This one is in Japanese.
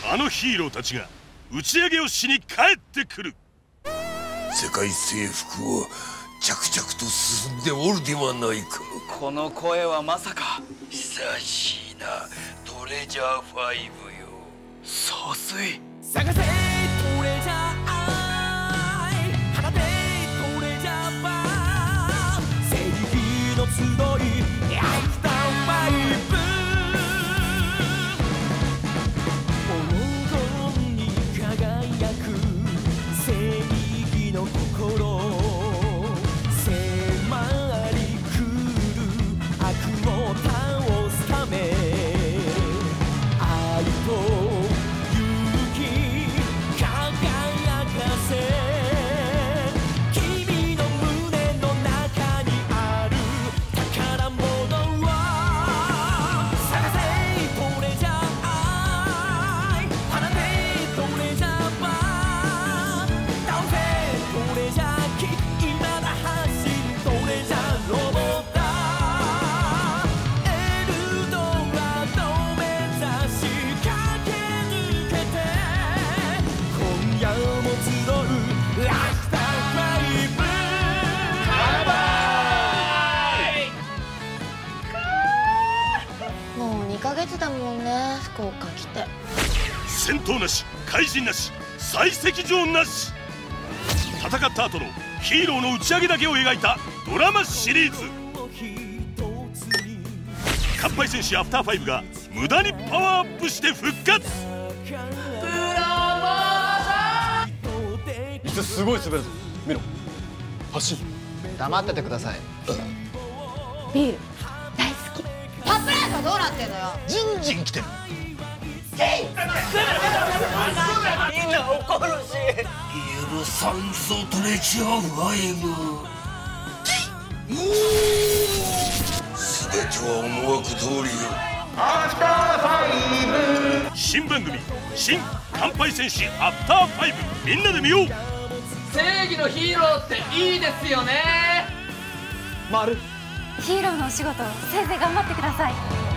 あのヒーローたちが打ち上げをしに帰ってくる。 世界征服は着々と進んでおるではないか。 この声はまさか。 久しいな、トレジャー5よ。 総帥。 探せトレジャーアイ、放てトレジャーバー、正義の集いアフターファイブ。黄金に輝く正義の心、迫り来る悪を倒すため、愛と 2ヶ月だもんね、福岡来て。 戦闘なし、怪人なし、採石場なし。戦った後のヒーローの打ち上げだけを描いたドラマシリーズ。乾杯戦士アフター5が無駄にパワーアップして復活。 いつすごい滑るぞ。見ろ、発進。 黙っててください。 ビール大好き。カップラーメンはどうなってんのよ。 ジンジン来てる。 みんな怒るし。 許さんぞトレジャー5。全ては思惑通りよ。 新番組「新乾杯戦士アフター5」、みんなで見よう。 正義のヒーローっていいですよね。 丸。 ヒーローのお仕事、先生頑張ってください。